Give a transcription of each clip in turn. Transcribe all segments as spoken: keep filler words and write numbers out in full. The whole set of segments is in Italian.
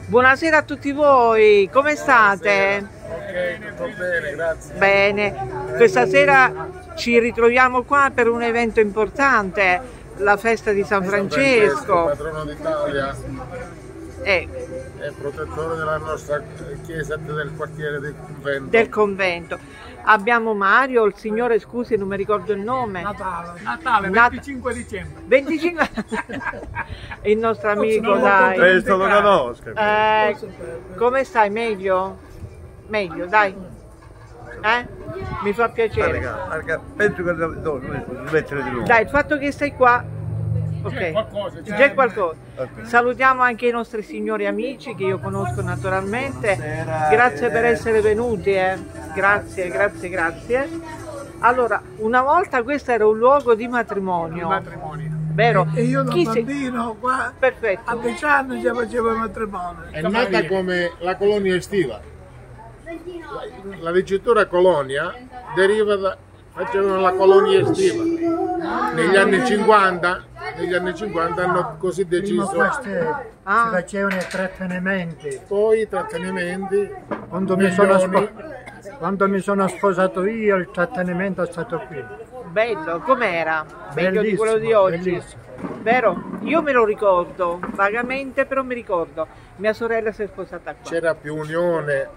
Buonasera a tutti voi, come state? Ok, tutto bene, grazie. Bene, questa sera ci ritroviamo qua per un evento importante, la festa di San Francesco. Patrono d'Italia Eh, e protettore della nostra chiesa e del quartiere del convento. del convento. Abbiamo Mario, il signore, scusi, non mi ricordo il nome. Natale, Natale, Nat- venticinque dicembre. venticinque il nostro amico, dai. Questo lo conosco. Eh, come stai? Meglio? Meglio, dai. Eh? Mi fa piacere. Penso che devo mettere di nuovo. Dai, il fatto che stai qua, C'è ok, qualcosa, c'è c'è qualcosa. Ok. Salutiamo anche i nostri signori amici che io conosco naturalmente. Grazie per essere venuti, eh. Grazie, grazie, grazie. Allora, una volta questo era un luogo di matrimonio, matrimonio. vero? E io da Chi si- bambino qua Perfetto. a dieci anni già facevo il matrimonio. È nata come la colonia estiva. La, la dicitura colonia deriva da facevano la colonia estiva. Negli anni cinquanta, negli anni cinquanta hanno così Prima deciso. queste Ah. si facevano i trattenimenti. Poi i trattenimenti, Quando mi, sono milioni. spo- quando mi sono sposato io il trattenimento è stato qui. Bello, com'era? Meglio di Bellissimo, quello di oggi. bellissimo. Vero? Io me lo ricordo, vagamente, però mi ricordo. Mia sorella si è sposata qua, c'era più unione,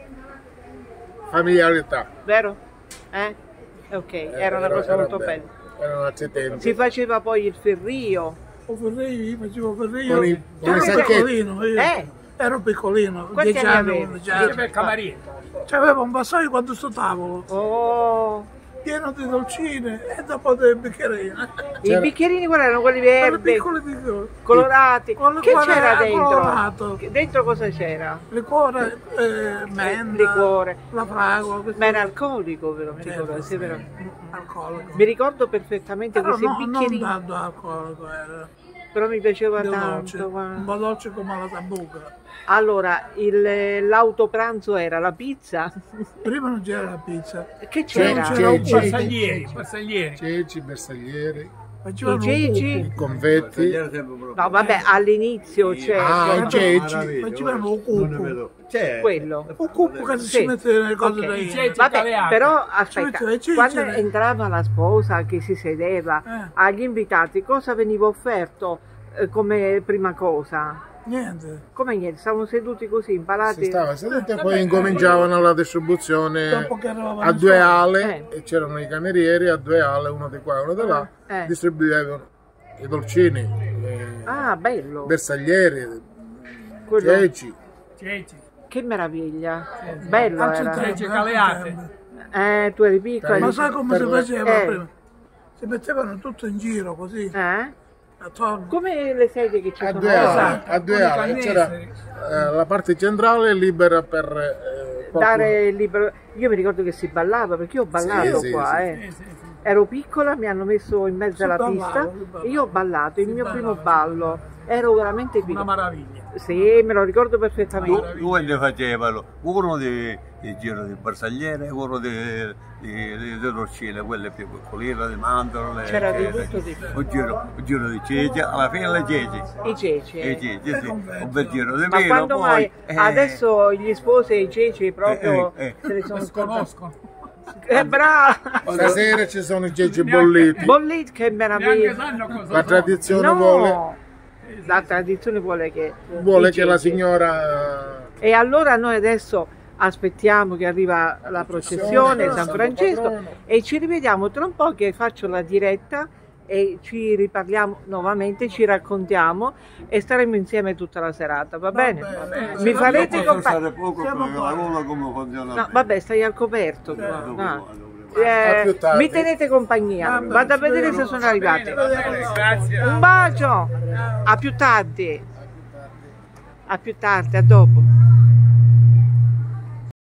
familiarità. vero? Eh? Ok, era una cosa molto bella. Erano altri tempi. Si faceva poi il ferrio. O Ferreio, io facevo Ferreio. Con i- con ero i sacchetti. piccolino, io. Eh? Ero piccolino, Quanti dieci anni anni, avevi? undici C'è anni. per cameriere. C'aveva un vassoio quanto sto tavolo, Oh, pieno di dolcine e dopo dei bicchierini. i C'era- bicchierini quali erano? Quelli Erano verdi, piccoli piccoli. colorati. Con le Che quali c'era era dentro? colorato. Che- Dentro cosa c'era? Liquore, eh, menta, liquore. la fragola, questo- Ma era alcolico, vero? Mi certo, ricordo, sì, vero? alcolico. Mi ricordo perfettamente Però questi no, non bicchierini, tanto alcolico era, però mi piaceva del tanto. dolce, un guarda. po' dolce come la sambuca. Allora, il- l'autopranzo era la pizza? Prima non c'era la pizza, Che c'era? C'era- c'era un c'era- Bersaglieri, bersaglieri. Ceci, bersaglieri, facevano I ceci? i convetti. No, vabbè, all'inizio c'è Ah, c'è- i ceci. facevano un cupo, C'è. quello. un cupo che Sì. si mette nelle cose Ok. da I io. ceci. Vabbè, Caleate. però aspetta, Ceci, ceci, quando ceci. entrava la sposa che si sedeva Eh. agli invitati, cosa veniva offerto eh, come prima cosa? Niente. Come niente, stavano seduti così, Si impalati. stava seduti e poi incominciavano la distribuzione Dopo che eravamo a due ale Eh. e c'erano i camerieri a due ale, uno di qua e uno di là, Eh. distribuivano i dolcini, eh, Ah, bello. bersaglieri, Quello- ceci. Ceci. Che meraviglia. Bello Calcio era. tre. Ceci caleate. Eh, tu eri piccolo. Ma eri- sai come si Per- faceva Eh. prima? Si mettevano tutto in giro così, Eh? attorno. Come le sedie che ci A sono due ora. ale, a due con i ale. C'era cannestri. eh, la parte centrale libera per eh, qualcuno. Dare il libero. Io mi ricordo che si ballava perché io ho ballato Sì, sì, qua, sì, eh. Sì, sì, sì. Ero piccola, mi hanno messo in mezzo Si alla ballava, pista si ballava. e io ho ballato, il Si mio ballava, primo si ballo. Ero veramente Una piccola. meraviglia. Sì, me lo ricordo perfettamente. Due ne facevano, uno di, di giro di bersagliere e uno di, di, di, di dolcine, quelle più piccoline, di mandorle. C'era di che- tutto di più. Un giro, un giro di ceci, alla fine le ceci. I ceci. E eh. ceci, sì. Un bel giro di Ma vino, quando poi... mai? eh, Adesso gli sposi e i ceci proprio Eh, eh, eh. se ne sono scordati. Sconoscono. Eh, brava! Stasera ci sono i ceci bolliti. Bolliti, che Neanche meraviglia! sanno cosa La sono. tradizione vuole, No! La tradizione vuole che... vuole i che la ceci. signora E allora noi adesso aspettiamo che arriva la processione, San Santo Francesco, Patrono. e ci rivediamo tra un po' che faccio la diretta e ci riparliamo nuovamente, ci raccontiamo e staremo insieme tutta la serata, va bene? bene. Mi Io farete Posso compagnia? stare poco Siamo perché qua. la gola come funziona No, bene. vabbè, stai al coperto qua. Dopo, no. dopo, dopo. Eh, A più tardi. mi tenete compagnia, Va bene, vado a vedere se speriamo. sono arrivati. Bene, grazie. Un bacio, a più tardi, a più tardi, a dopo.